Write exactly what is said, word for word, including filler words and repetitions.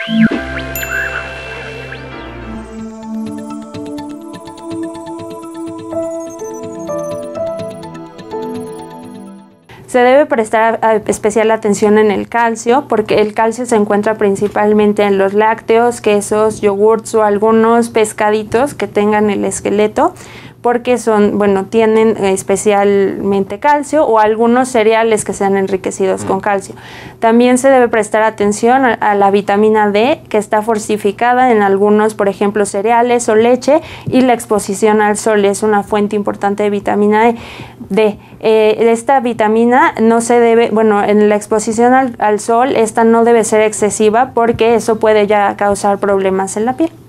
Se debe prestar especial atención en el calcio, porque el calcio se encuentra principalmente en los lácteos, quesos, yogurts o algunos pescaditos que tengan el esqueleto, porque son, bueno, tienen especialmente calcio, o algunos cereales que sean enriquecidos con calcio. También se debe prestar atención a, a la vitamina D, que está fortificada en algunos, por ejemplo, cereales o leche, y la exposición al sol es una fuente importante de vitamina D. D. Eh, esta vitamina no se debe, bueno, en la exposición al, al sol, esta no debe ser excesiva, porque eso puede ya causar problemas en la piel.